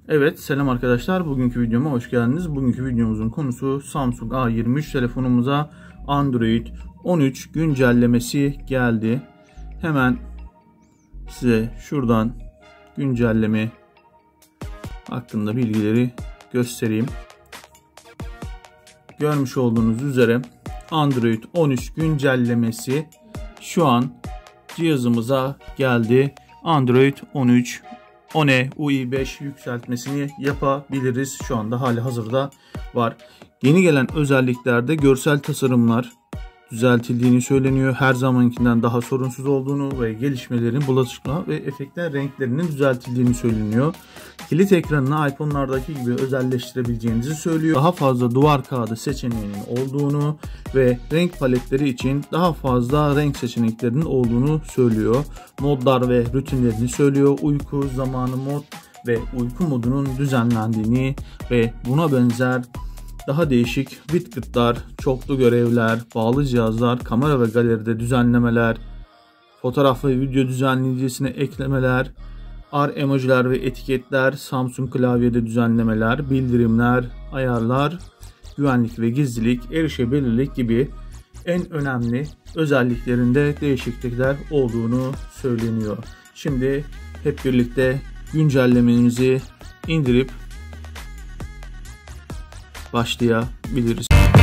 Evet, selam arkadaşlar. Bugünkü videoma hoş geldiniz. Bugünkü videomuzun konusu Samsung A23 telefonumuza Android 13 güncellemesi geldi. Hemen size şuradan güncelleme hakkında bilgileri göstereyim. Görmüş olduğunuz üzere Android 13 güncellemesi şu an cihazımıza geldi. Android 13 One UI5 yükseltmesini yapabiliriz. Şu anda hali hazırda var. Yeni gelen özelliklerde görsel tasarımlar düzeltildiğini söyleniyor. Her zamankinden daha sorunsuz olduğunu ve gelişmelerin bulaşıklığa ve efektler renklerinin düzeltildiğini söyleniyor. Kilit ekranını iPhone'lardaki gibi özelleştirebileceğinizi söylüyor. Daha fazla duvar kağıdı seçeneğinin olduğunu ve renk paletleri için daha fazla renk seçeneklerinin olduğunu söylüyor. Modlar ve rutinlerini söylüyor. Uyku zamanı mod ve uyku modunun düzenlendiğini ve buna benzer daha değişik widget'lar, çoklu görevler, bağlı cihazlar, kamera ve galeride düzenlemeler, fotoğraf ve video düzenleyicisine eklemeler, emojiler ve etiketler, Samsung klavyede düzenlemeler, bildirimler, ayarlar, güvenlik ve gizlilik, erişebilirlik gibi en önemli özelliklerinde değişiklikler olduğunu söyleniyor. Şimdi hep birlikte güncellememizi indirip başlayabiliriz.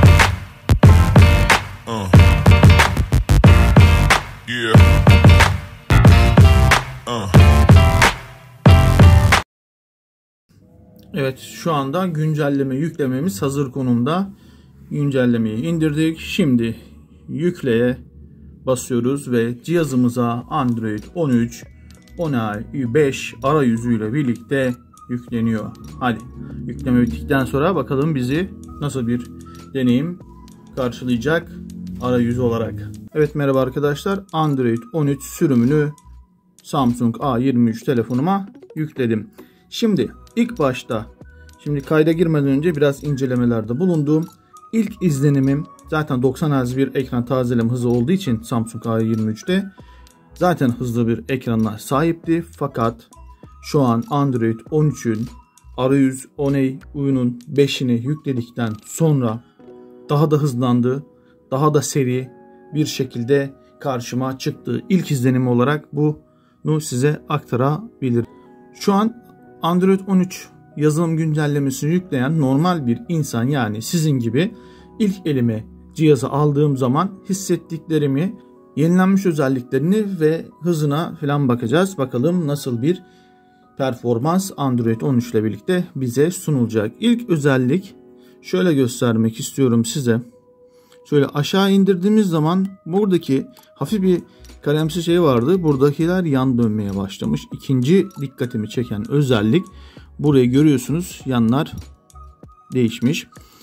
Evet, şu anda güncelleme yüklememiz hazır konumda. Güncellemeyi indirdik. Şimdi yükleye basıyoruz ve cihazımıza Android 13 One UI5 arayüzüyle birlikte yükleniyor. Hadi yükleme bittikten sonra bakalım bizi nasıl bir deneyim karşılayacak arayüz olarak. Evet, merhaba arkadaşlar. Android 13 sürümünü Samsung A23 telefonuma yükledim. Şimdi ilk başta kayda girmeden önce biraz incelemelerde bulundum. İlk izlenimim zaten 90 Hz bir ekran tazeleme hızı olduğu için Samsung A23'te zaten hızlı bir ekranına sahipti. Fakat şu an Android 13'ün arayüz One UI'nun 5'ini yükledikten sonra daha da hızlandı, daha da seri bir şekilde karşıma çıktı. İlk izlenim olarak bunu size aktarabilirim. Şu an Android 13 yazılım güncellemesini yükleyen normal bir insan, yani sizin gibi, ilk elime cihazı aldığım zaman hissettiklerimi, yenilenmiş özelliklerini ve hızına falan bakacağız. Bakalım nasıl bir performans Android 13 ile birlikte bize sunulacak. İlk özellik şöyle göstermek istiyorum size. Şöyle aşağı indirdiğimiz zaman buradaki hafif bir kalemsi şey vardı. Buradakiler yan dönmeye başlamış. İkinci dikkatimi çeken özellik, burayı görüyorsunuz, yanlar değişmiş.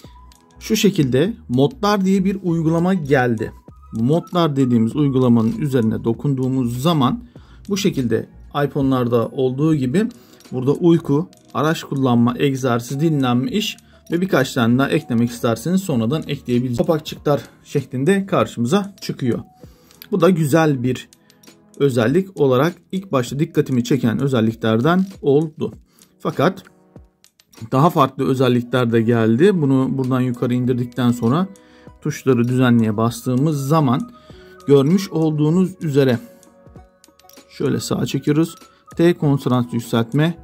Şu şekilde modlar diye bir uygulama geldi. Bu modlar dediğimiz uygulamanın üzerine dokunduğumuz zaman bu şekilde iPhone'larda olduğu gibi burada uyku, araç kullanma, egzersiz, dinlenme, iş ve birkaç tane daha eklemek isterseniz sonradan ekleyebileceğiniz kapakçıklar şeklinde karşımıza çıkıyor. Bu da güzel bir özellik olarak ilk başta dikkatimi çeken özelliklerden oldu. Fakat daha farklı özellikler de geldi. Bunu buradan yukarı indirdikten sonra tuşları düzenleye bastığımız zaman görmüş olduğunuz üzere şöyle sağa çekiyoruz. T konsantre yükseltme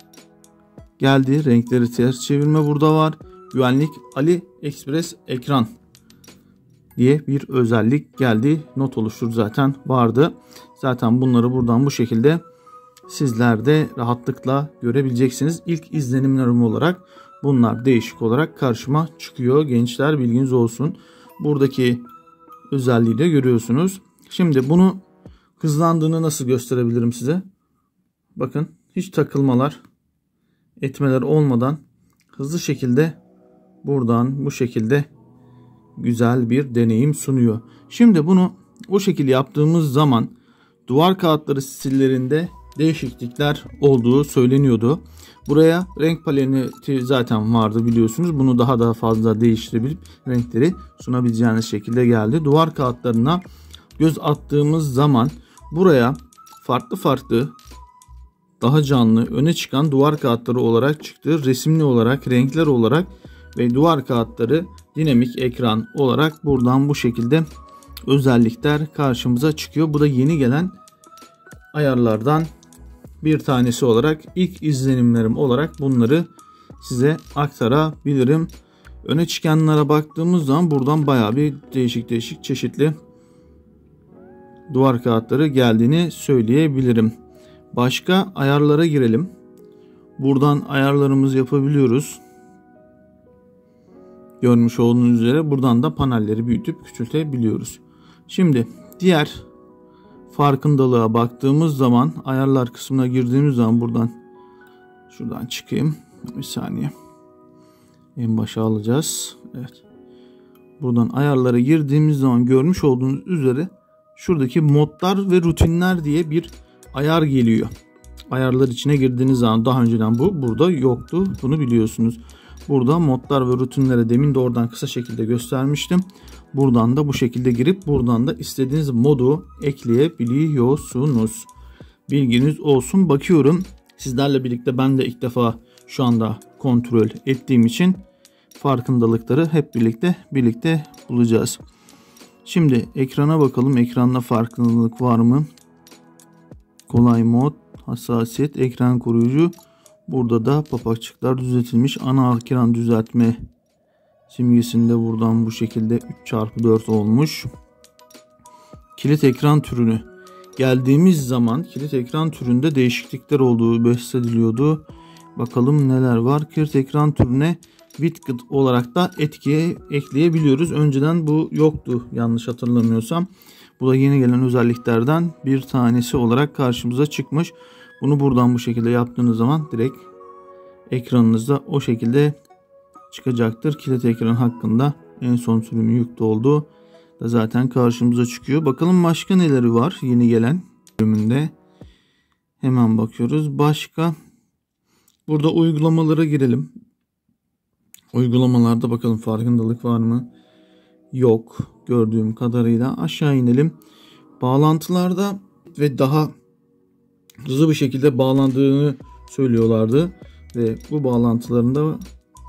geldi. Renkleri ters çevirme burada var. Güvenlik AliExpress ekran diye bir özellik geldi. Not oluştur zaten vardı. Zaten bunları buradan bu şekilde sizler de rahatlıkla görebileceksiniz. İlk izlenimlerim olarak bunlar değişik olarak karşıma çıkıyor. Gençler, bilginiz olsun. Buradaki özelliği de görüyorsunuz. Şimdi bunu hızlandığını nasıl gösterebilirim size? Bakın, hiç takılmalar, etmeler olmadan hızlı şekilde buradan bu şekilde güzel bir deneyim sunuyor. Şimdi bunu bu şekilde yaptığımız zaman duvar kağıtları stillerinde değişiklikler olduğu söyleniyordu. Buraya renk paleti zaten vardı, biliyorsunuz. Bunu daha fazla değiştirebilip renkleri sunabileceğiniz şekilde geldi. Duvar kağıtlarına göz attığımız zaman buraya farklı daha canlı, öne çıkan duvar kağıtları olarak çıktı. Resimli olarak, renkler olarak ve duvar kağıtları dinamik ekran olarak buradan bu şekilde özellikler karşımıza çıkıyor. Bu da yeni gelen ayarlardan bir tanesi olarak ilk izlenimlerim olarak bunları size aktarabilirim. Öne çıkanlara baktığımız zaman buradan bayağı bir değişik çeşitli duvar kağıtları geldiğini söyleyebilirim. Başka ayarlara girelim. Buradan ayarlarımızı yapabiliyoruz. Görmüş olduğunuz üzere buradan da panelleri büyütüp küçültebiliyoruz. Şimdi diğer farkındalığa baktığımız zaman ayarlar kısmına girdiğimiz zaman buradan şuradan çıkayım. Bir saniye. En başa alacağız. Evet. Buradan ayarlara girdiğimiz zaman görmüş olduğunuz üzere şuradaki modlar ve rutinler diye bir ayar geliyor. Ayarlar içine girdiğiniz zaman daha önceden bu burada yoktu. Bunu biliyorsunuz. Burada modlar ve rutinlere demin de oradan kısa şekilde göstermiştim. Buradan da bu şekilde girip buradan da istediğiniz modu ekleyebiliyorsunuz. Bilginiz olsun. Bakıyorum sizlerle birlikte ben de ilk defa şu anda kontrol ettiğim için farkındalıkları hep birlikte bulacağız. Şimdi ekrana bakalım. Ekranda farkındalık var mı? Kolay mod, hassasiyet, ekran koruyucu. Burada da papakçıklar düzeltilmiş. Ana ekran düzeltme simgesinde buradan bu şekilde 3x4 olmuş. Kilit ekran türünü geldiğimiz zaman kilit ekran türünde değişiklikler olduğu bahsediliyordu. Bakalım neler var. Kilit ekran türüne widget olarak da ekleyebiliyoruz. Önceden bu yoktu yanlış hatırlamıyorsam. Bu da yeni gelen özelliklerden bir tanesi olarak karşımıza çıkmış. Bunu buradan bu şekilde yaptığınız zaman direkt ekranınızda o şekilde çıkacaktır. Kilit ekran hakkında en son sürümü yüklü oldu da zaten karşımıza çıkıyor. Bakalım başka neleri var yeni gelen bölümünde. Hemen bakıyoruz. Başka burada uygulamalara girelim. Uygulamalarda bakalım farkındalık var mı? Yok. Gördüğüm kadarıyla aşağı inelim. Bağlantılarda ve daha hızlı bir şekilde bağlandığını söylüyorlardı. Ve bu bağlantılarında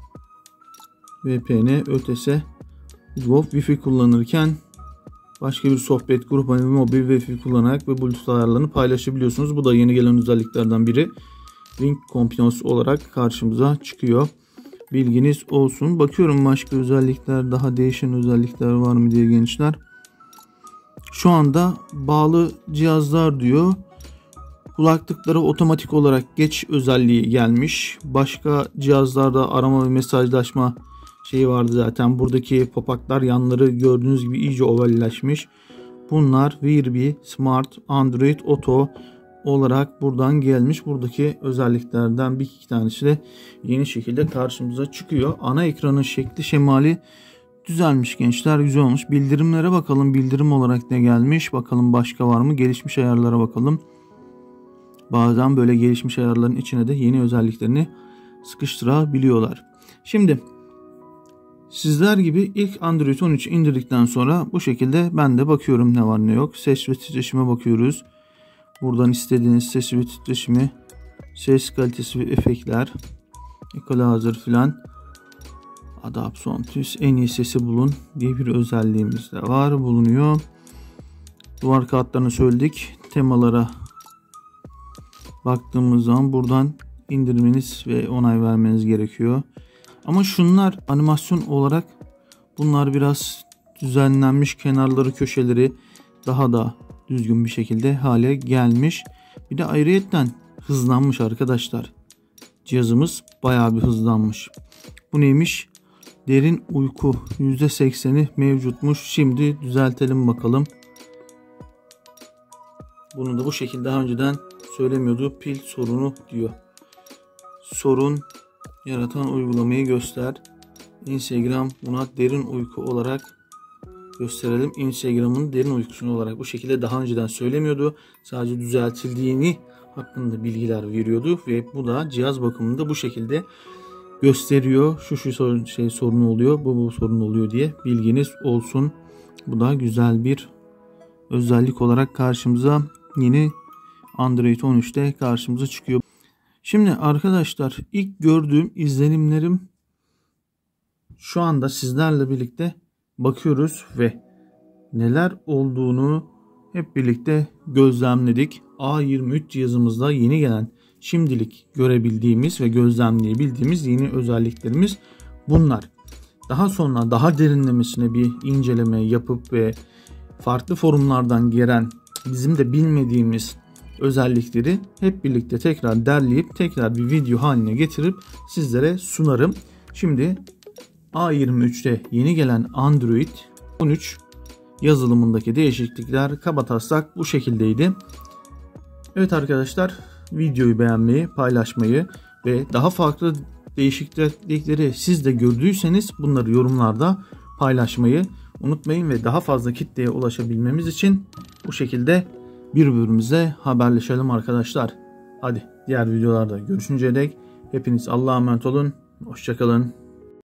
VPN, ÖTS, Wi-Fi kullanırken başka bir sohbet, grup ve mobil Wi-Fi kullanarak ve Bluetooth ayarlarını paylaşabiliyorsunuz. Bu da yeni gelen özelliklerden biri. Link kombinasyonu olarak karşımıza çıkıyor. Bilginiz olsun. Bakıyorum başka özellikler, daha değişen özellikler var mı diye gençler. Şu anda bağlı cihazlar diyor. Kulaklıklara otomatik olarak geç özelliği gelmiş. Başka cihazlarda arama ve mesajlaşma şeyi vardı zaten. Buradaki popaklar yanları gördüğünüz gibi iyice ovalleşmiş. Bunlar Virbi, Smart, Android Auto olarak buradan gelmiş. Buradaki özelliklerden bir iki tanesi de yeni şekilde karşımıza çıkıyor. Ana ekranın şekli şemali düzelmiş gençler. Güzel olmuş. Bildirimlere bakalım. Bildirim olarak ne gelmiş? Bakalım başka var mı? Gelişmiş ayarlara bakalım. Bazen böyle gelişmiş ayarların içine de yeni özelliklerini sıkıştırabiliyorlar. Şimdi sizler gibi ilk Android 13 indirdikten sonra bu şekilde ben de bakıyorum ne var ne yok. Ses ve titreşime bakıyoruz. Buradan istediğiniz ses ve titreşimi, ses kalitesi ve efektler, equalizer filan, Adapson TÜS en iyi sesi bulun diye bir özelliğimiz de var, bulunuyor. Duvar kağıtlarını söyledik. Temalara baktığımız zaman buradan indirmeniz ve onay vermeniz gerekiyor. Ama şunlar animasyon olarak bunlar biraz düzenlenmiş, kenarları köşeleri daha da düzgün bir şekilde hale gelmiş. Bir de ayrıyetten hızlanmış arkadaşlar. Cihazımız bayağı bir hızlanmış. Bu neymiş? Derin uyku %80'i mevcutmuş. Şimdi düzeltelim bakalım. Bunu da bu şekilde daha önceden söylemiyordu. Pil sorunu diyor. Sorun yaratan uygulamayı göster. Instagram buna derin uyku olarak gösterelim. Instagram'ın derin uykusunu olarak bu şekilde daha önceden söylemiyordu. Sadece düzeltildiğini hakkında bilgiler veriyordu ve bu da cihaz bakımında bu şekilde gösteriyor. Şu sorun oluyor, bu sorun oluyor diye bilginiz olsun. Bu da güzel bir özellik olarak karşımıza yeni Android 13'te karşımıza çıkıyor. Şimdi arkadaşlar, ilk gördüğüm izlenimlerim, şu anda sizlerle birlikte bakıyoruz ve neler olduğunu hep birlikte gözlemledik. A23 cihazımızda yeni gelen, şimdilik görebildiğimiz ve gözlemleyebildiğimiz yeni özelliklerimiz bunlar. Daha sonra daha derinlemesine bir inceleme yapıp ve farklı forumlardan gelen bizim de bilmediğimiz özellikleri hep birlikte tekrar derleyip tekrar bir video haline getirip sizlere sunarım. Şimdi A23'te yeni gelen Android 13 yazılımındaki değişiklikler kabataslak bu şekildeydi. Evet arkadaşlar, videoyu beğenmeyi, paylaşmayı ve daha farklı değişiklikleri siz de gördüyseniz bunları yorumlarda paylaşmayı unutmayın ve daha fazla kitleye ulaşabilmemiz için bu şekilde birbirimize haberleşelim arkadaşlar. Hadi diğer videolarda görüşünceye dek hepiniz Allah'a emanet olun. Hoşça kalın.